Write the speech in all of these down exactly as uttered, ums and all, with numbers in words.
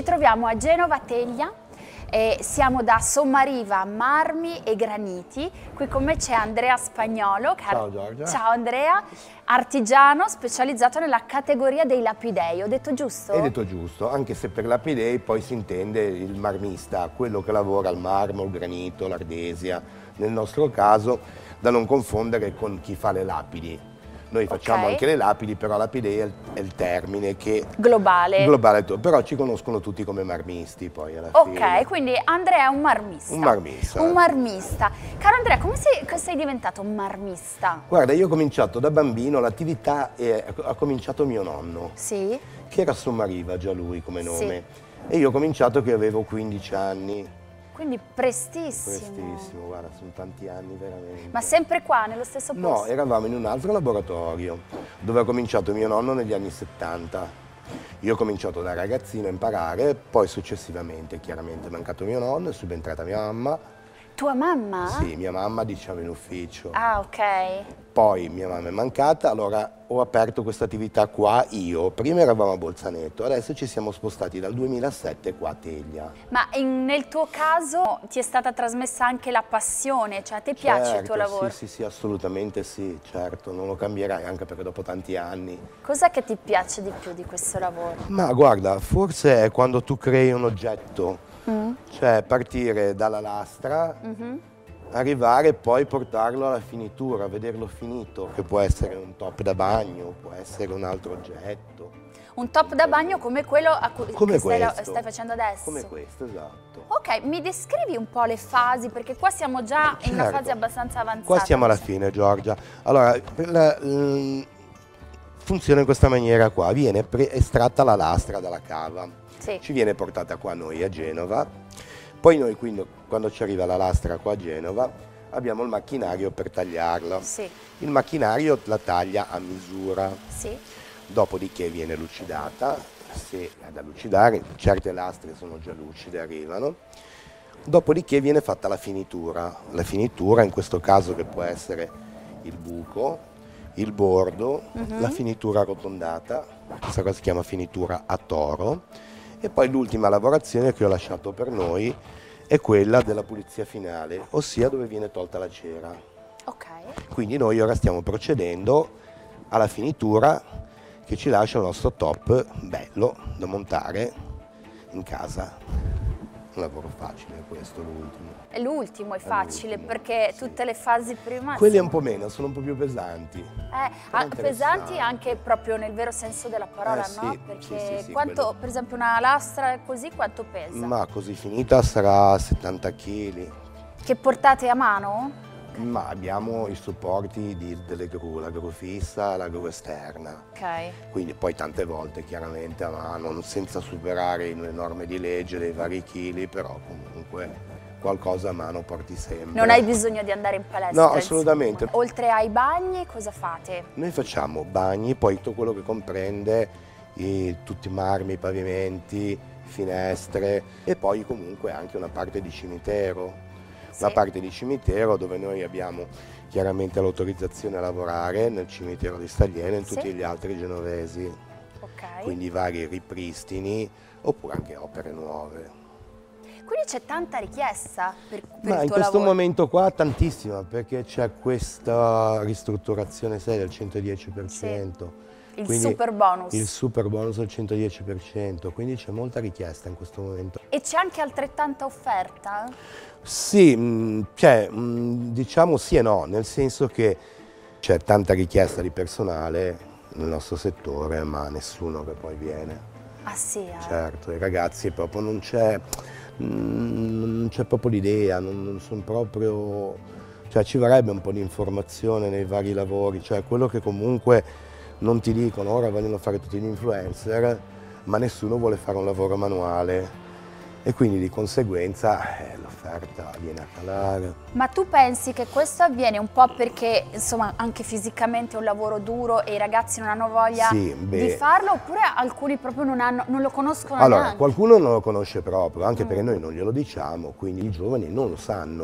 Ci troviamo a Genova Teglia, e siamo da Sommariva Marmi e Graniti. Qui con me c'è Andrea Spagnolo. Ciao Giorgia. Ciao Andrea, artigiano specializzato nella categoria dei lapidei, ho detto giusto? Hai detto giusto, anche se per lapidei poi si intende il marmista, quello che lavora al marmo, il granito, l'ardesia, nel nostro caso, da non confondere con chi fa le lapidi. Noi facciamo Okay. anche le lapidi, però lapidei è il, è il termine che... Globale. Globale, però ci conoscono tutti come marmisti poi alla Ok, fine. quindi Andrea è un marmista. Un marmista. Un marmista. Caro Andrea, come sei, come sei diventato un marmista? Guarda, io ho cominciato da bambino, l'attività è- ha cominciato mio nonno, Sì? che era Sommariva già lui come nome. Sì. E io ho cominciato che avevo quindici anni. Quindi prestissimo. Prestissimo, guarda, sono tanti anni veramente. Ma sempre qua, nello stesso posto? No, eravamo in un altro laboratorio, dove ha cominciato mio nonno negli anni settanta. Io ho cominciato da ragazzino a imparare, poi successivamente, chiaramente, è mancato mio nonno, è subentrata mia mamma. Tua mamma? Sì, mia mamma diciamo in ufficio. Ah, ok. Poi mia mamma è mancata, allora ho aperto questa attività qua io. Prima eravamo a Bolzaneto, adesso ci siamo spostati dal duemilasette qua a Teglia. Ma in- nel tuo caso ti è stata trasmessa anche la passione, cioè a te piace il tuo Certo, lavoro? Sì, sì, sì, assolutamente sì, certo, non lo cambierai anche perché dopo tanti anni. Cos'è che ti piace di più di questo lavoro? Ma guarda, forse è quando tu crei un oggetto, Mm. cioè partire dalla lastra, Mhm. arrivare e poi portarlo alla finitura, vederlo finito, che può essere un top da bagno, può essere un altro oggetto. Un top da bagno come quello a cui Come che stai, questo. stai facendo adesso? Come questo, esatto. Ok, mi descrivi un po' le fasi, perché qua siamo già in una Certo. fase abbastanza avanzata. Qua siamo alla fine, Giorgia. Allora, per la- l- funziona in questa maniera qua, viene pre- estratta la lastra dalla cava. Sì. Ci viene portata qua noi a Genova, poi noi quindi, quando ci arriva la lastra qua a Genova abbiamo il macchinario per tagliarla. Sì. Il macchinario la taglia a misura, Sì. dopodiché viene lucidata, se è da lucidare, certe lastre sono già lucide, arrivano, dopodiché viene fatta la finitura. La finitura in questo caso che può essere il buco, il bordo, Mhm. la finitura arrotondata, questa cosa si chiama finitura a toro. E poi l'ultima lavorazione che ho lasciato per noi è quella della pulizia finale, ossia dove viene tolta la cera. Ok. Quindi noi ora stiamo procedendo alla finitura che ci lascia il nostro top bello da montare in casa. Un lavoro facile, questo l'ultimo. E l'ultimo è facile l'ultimo, perché sì. tutte le fasi prima Quelli sono- un po' meno, sono un po' più pesanti. Eh, ah, interessanti. pesanti anche proprio nel vero senso della parola, Eh, sì, no? sì, Perché sì, sì, quanto, quello. per esempio una lastra così, quanto pesa? Ma così finita sarà settanta chili. Che portate a mano? Ma abbiamo i supporti di- delle gru, la gru fissa e la gru esterna. Ok. Quindi poi tante volte chiaramente a mano, senza superare le norme di legge dei vari chili, però comunque qualcosa a mano porti sempre. Non hai bisogno di andare in palestra? No, assolutamente. insomma. Oltre ai bagni, cosa fate? Noi facciamo bagni, poi tutto quello che comprende i- tutti i marmi, i pavimenti, finestre e poi comunque anche una parte di cimitero. Sì. Una parte di cimitero dove noi abbiamo chiaramente l'autorizzazione a lavorare nel cimitero di Staglieno e in Sì. tutti gli altri genovesi. Ok. Quindi vari ripristini oppure anche opere nuove. Quindi c'è tanta richiesta per, per Ma il in tuo questo lavoro? momento qua tantissima, perché c'è questa ristrutturazione sai, del centodieci per cento. Il Quindi super bonus. Il super bonus al centodieci per cento, quindi c'è molta richiesta in questo momento. E c'è anche altrettanta offerta? Sì, mh, cioè, mh, diciamo sì e no, nel senso che c'è tanta richiesta di personale nel nostro settore, ma nessuno che poi viene. Ah sì, eh? Certo, i ragazzi proprio non c'è non c'è proprio l'idea, non, non sono proprio, cioè ci vorrebbe un po' di informazione nei vari lavori, cioè quello che comunque non ti dicono, ora vogliono fare tutti gli influencer, ma nessuno vuole fare un lavoro manuale e quindi di conseguenza eh, l'offerta viene a calare. Ma tu pensi che questo avviene un po' perché insomma anche fisicamente è un lavoro duro e i ragazzi non hanno voglia Sì, beh. di farlo oppure alcuni proprio non, hanno, non lo conoscono Allora, neanche? qualcuno non lo conosce proprio, anche Mm. perché noi non glielo diciamo, quindi i giovani non lo sanno.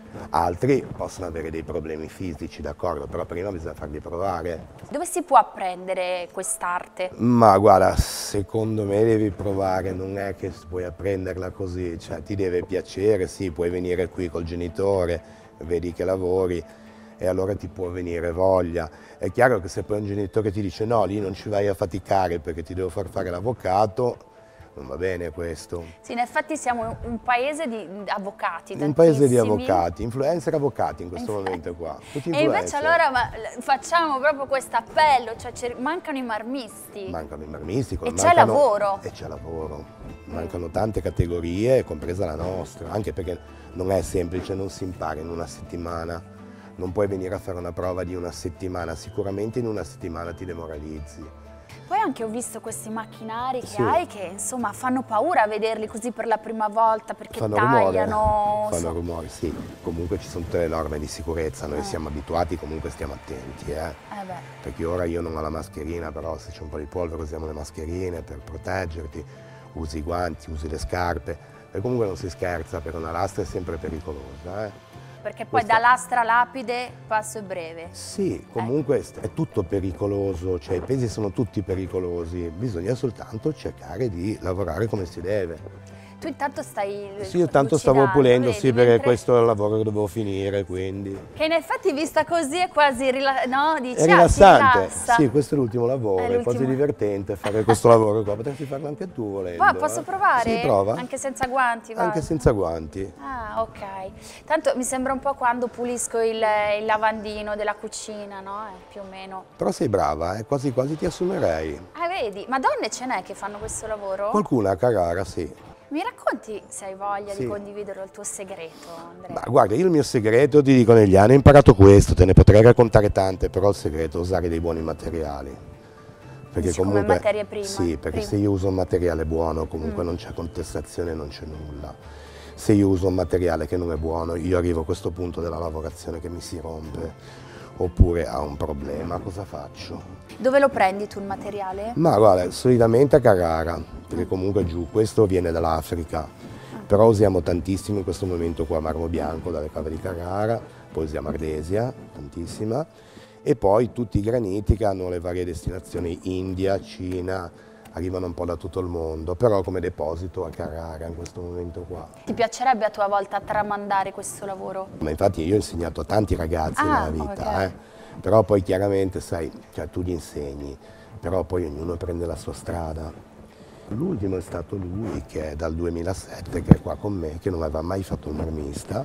Altri possono avere dei problemi fisici, d'accordo, però prima bisogna farli provare. Dove si può apprendere quest'arte? Ma guarda, secondo me devi provare, non è che puoi apprenderla così, cioè ti deve piacere, sì, puoi venire qui col genitore, vedi che lavori e allora ti può venire voglia. È chiaro che se poi un genitore ti dice no, lì non ci vai a faticare perché ti devo far fare l'avvocato, non va bene questo. Sì, in effetti siamo un paese di avvocati, Un paese di tantissimi. avvocati, influencer avvocati in questo Infatti. momento qua. Tutti E invece influencer. allora ma, facciamo proprio questo appello, cioè cer- mancano i marmisti. Mancano i marmisti. E c'è mancano- lavoro. E c'è lavoro. Mancano tante categorie, compresa la nostra, anche perché non è semplice, non si impara in una settimana. Non puoi venire a fare una prova di una settimana, sicuramente in una settimana ti demoralizzi. Poi anche ho visto questi macchinari che Sì. hai che insomma fanno paura a vederli così per la prima volta perché Fanno tagliano. rumore, fanno so- rumore, sì. Comunque ci sono tutte le norme di sicurezza, noi Eh. siamo abituati, comunque stiamo attenti, eh. Eh beh. Perché ora io non ho la mascherina, però se c'è un po' di polvere usiamo le mascherine per proteggerti, usi i guanti, usi le scarpe, e comunque non si scherza, perché una lastra è sempre pericolosa, eh. Perché poi Questa- da lastra a lapide passo è breve. Sì, comunque è tutto pericoloso, cioè i pesi sono tutti pericolosi, bisogna soltanto cercare di lavorare come si deve. Tu intanto stai Sì, io tanto stavo cucinando, pulendo, vedi, sì, perché mentre- questo è il lavoro che dovevo finire, quindi... Che in effetti vista così è quasi rila- no? Dici, È ah, si rilassante, rilassa. sì, questo è l'ultimo lavoro, È è, quasi l'ultimo. divertente fare questo lavoro qua, potresti farlo anche tu volendo. Va, posso eh. provare? Sì, prova. Anche senza guanti, va? Anche senza guanti. Ah, ok. Tanto mi sembra un po' quando pulisco il, il lavandino della cucina, no? Eh, più o meno. Però sei brava, eh? quasi quasi ti assumerei. Ah, vedi? Ma donne ce n'è che fanno questo lavoro? Qualcuna a Carrara, sì. Mi racconti, se hai voglia, Sì. di condividere il tuo segreto, Andrea? Ma guarda, io il mio segreto, ti dico, negli anni ho imparato questo, te ne potrei raccontare tante, però il segreto è usare dei buoni materiali. Perché Dici come comunque, materie prime? sì, perché Prime. se io uso un materiale buono comunque Mm. non c'è contestazione, non c'è nulla. Se io uso un materiale che non è buono, io arrivo a questo punto della lavorazione che mi si rompe, oppure ha un problema, cosa faccio? Dove lo prendi tu il materiale? Ma guarda, solitamente a Carrara, perché comunque giù, questo viene dall'Africa, però usiamo tantissimo in questo momento qua marmo bianco dalle cave di Carrara, poi usiamo ardesia, tantissima, e poi tutti i graniti che hanno le varie destinazioni, India, Cina, arrivano un po' da tutto il mondo, però come deposito a Carrara in questo momento qua. Ti piacerebbe a tua volta tramandare questo lavoro? Ma infatti io ho insegnato a tanti ragazzi Ah, nella vita, ok. eh. Però poi chiaramente, sai, cioè, tu gli insegni, però poi ognuno prende la sua strada. L'ultimo è stato lui, che è dal duemilasette, che è qua con me, che non aveva mai fatto un marmista,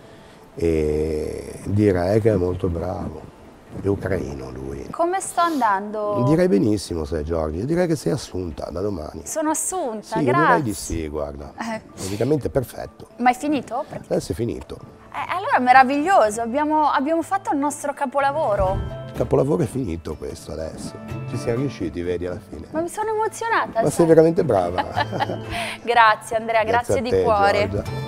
e direi che è molto bravo. È ucraino lui. Come sto andando? Direi benissimo, sei Giorgi, direi che sei assunta da domani. Sono assunta, Sì, io grazie. direi di sì, guarda, Eh. praticamente perfetto. Ma è finito? Perché- Adesso è finito. Eh, allora meraviglioso, abbiamo, abbiamo fatto il nostro capolavoro. Il capolavoro è finito questo adesso. Ci siamo riusciti, vedi, alla fine. Ma mi sono emozionata. Ma sai? sei veramente brava. Grazie Andrea, grazie, a di te, cuore. Giorgia.